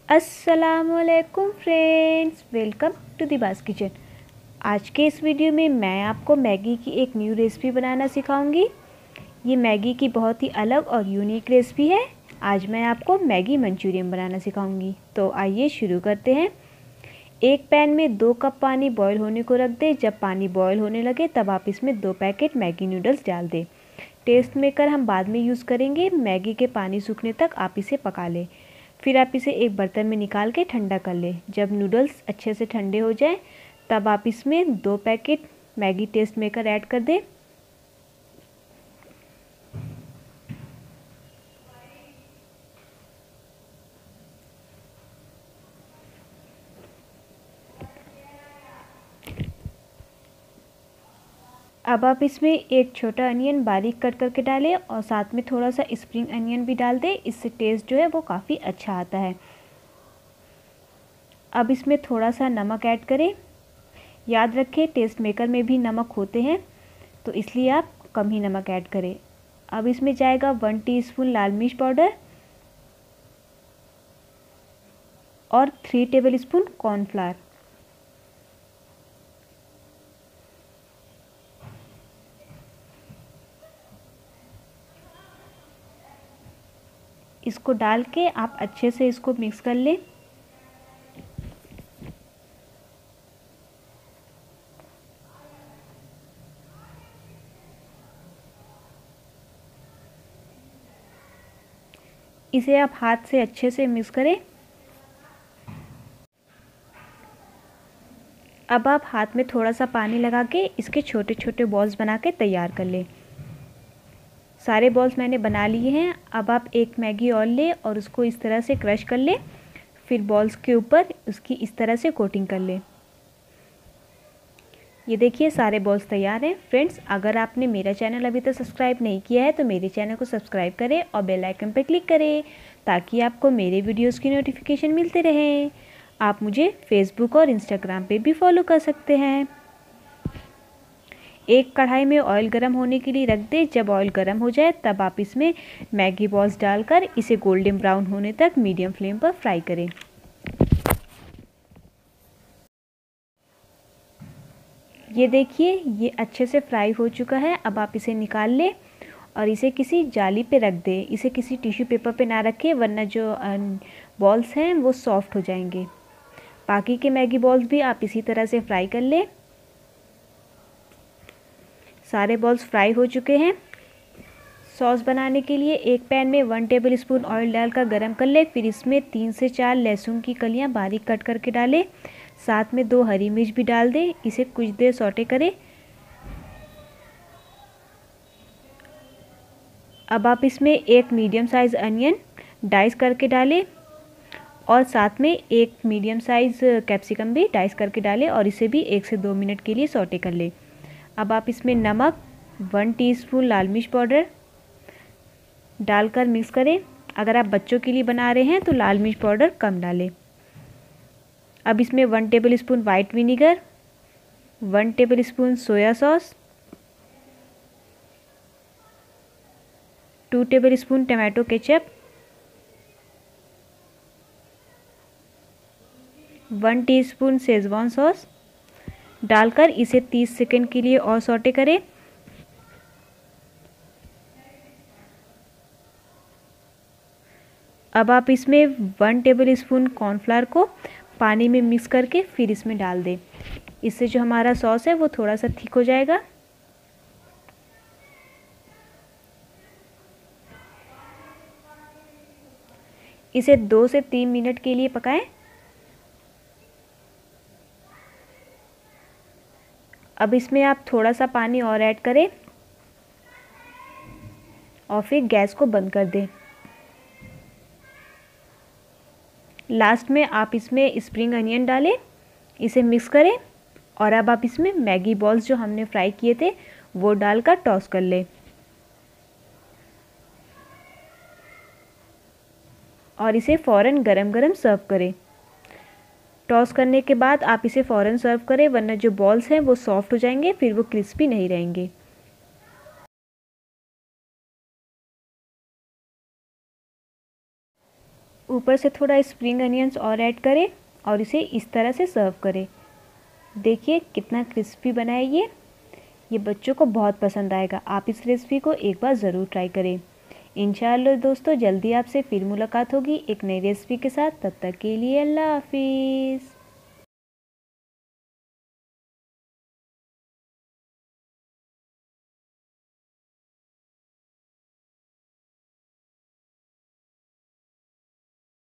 अस्सलामुअलैकुम friends, welcome to the बास kitchen. आज के इस वीडियो में मैं आपको मैगी की एक न्यू रेसिपी बनाना सिखाऊंगी। ये मैगी की बहुत ही अलग और यूनिक रेसिपी है। आज मैं आपको मैगी मंचूरियन बनाना सिखाऊंगी। तो आइए शुरू करते हैं। एक पैन में 2 कप पानी बॉईल होने को रख दें। जब पानी बॉईल होने लगे तब आप इसमें 2 पैकेट मैगी नूडल्स डाल दें। टेस्ट मेकर हम बाद में यूज़ करेंगे। मैगी के पानी सूखने तक आप इसे पका लें। फिर आप इसे एक बर्तन में निकाल के ठंडा कर लें। जब नूडल्स अच्छे से ठंडे हो जाएं तब आप इसमें 2 packet Maggi taste maker add कर दें। अब आप इसमें एक छोटा अनियन बारीक कट करके डालें और साथ में थोड़ा सा स्प्रिंग अनियन भी डाल दें। इससे टेस्ट जो है वो काफ़ी अच्छा आता है। अब इसमें थोड़ा सा नमक ऐड करें। याद रखें टेस्ट मेकर में भी नमक होते हैं, तो इसलिए आप कम ही नमक ऐड करें। अब इसमें जाएगा 1 टीस्पून लाल मिर्च पाउडर और 3 टेबलस्पून कॉर्नफ्लावर। इसको डाल के आप अच्छे से इसको मिक्स कर लें। इसे आप हाथ से अच्छे से मिक्स करें। अब आप हाथ में थोड़ा सा पानी लगा के इसके छोटे छोटे बॉल्स बना के तैयार कर लें। सारे बॉल्स मैंने बना लिए हैं। अब आप एक मैगी और लें और उसको इस तरह से क्रश कर लें। फिर बॉल्स के ऊपर उसकी इस तरह से कोटिंग कर लें। ये देखिए सारे बॉल्स तैयार हैं। फ्रेंड्स, अगर आपने मेरा चैनल अभी तक सब्सक्राइब नहीं किया है तो मेरे चैनल को सब्सक्राइब करें और बेल आइकन पर क्लिक करें ताकि आपको मेरे वीडियोस की नोटिफिकेशन मिलते रहें। आप मुझे फेसबुक और इंस्टाग्राम पे भी फॉलो कर सकते हैं। एक कढ़ाई में ऑयल गर्म होने के लिए रख दें। जब ऑयल गर्म हो जाए तब आप इसमें मैगी बॉल्स डालकर इसे गोल्डन ब्राउन होने तक मीडियम फ्लेम पर फ्राई करें। ये देखिए ये अच्छे से फ्राई हो चुका है। अब आप इसे निकाल लें और इसे किसी जाली पे रख दें। इसे किसी टिश्यू पेपर पे ना रखें वरना जो बॉल्स हैं वो सॉफ्ट हो जाएंगे। बाकी के मैगी बॉल्स भी आप इसी तरह से फ्राई कर लें। सारे बॉल्स फ्राई हो चुके हैं। सॉस बनाने के लिए एक पैन में 1 टेबलस्पून ऑयल डालकर गरम कर ले। फिर इसमें 3 से 4 लहसुन की कलियां बारीक कट करके डालें। साथ में 2 हरी मिर्च भी डाल दें। इसे कुछ देर सौटे करें। अब आप इसमें एक मीडियम साइज़ अनियन डाइस करके डालें और साथ में एक मीडियम साइज़ कैप्सिकम भी डाइस करके डालें और इसे भी 1 से 2 मिनट के लिए सौटे कर लें। अब आप इसमें नमक, 1 टीस्पून लाल मिर्च पाउडर डालकर मिक्स करें। अगर आप बच्चों के लिए बना रहे हैं तो लाल मिर्च पाउडर कम डालें। अब इसमें 1 tablespoon white vinegar, 1 tablespoon soya sauce, 2 tablespoon tomato ketchup, 1 teaspoon Schezwan sauce डालकर इसे 30 सेकंड के लिए और सौटे करें। अब आप इसमें 1 टेबलस्पून कॉर्नफ्लावर को पानी में मिक्स करके फिर इसमें डाल दें। इससे जो हमारा सॉस है वो थोड़ा सा थिक हो जाएगा। इसे 2 से 3 मिनट के लिए पकाएं। अब इसमें आप थोड़ा सा पानी और ऐड करें और फिर गैस को बंद कर दें। लास्ट में आप इसमें स्प्रिंग अनियन डालें, इसे मिक्स करें और अब आप इसमें मैगी बॉल्स जो हमने फ्राई किए थे वो डालकर टॉस कर लें और इसे फ़ौरन गरम गरम सर्व करें। टॉस करने के बाद आप इसे फ़ौरन सर्व करें वरना जो बॉल्स हैं वो सॉफ्ट हो जाएंगे, फिर वो क्रिस्पी नहीं रहेंगे। ऊपर से थोड़ा स्प्रिंग अनियंस और ऐड करें और इसे इस तरह से सर्व करें। देखिए कितना क्रिस्पी बना है ये बच्चों को बहुत पसंद आएगा। आप इस रेसिपी को एक बार ज़रूर ट्राई करें। इंशाअल्लाह दोस्तों जल्दी आपसे फिर मुलाकात होगी एक नई रेसिपी के साथ। तब तक के लिए अल्लाह हाफिज़।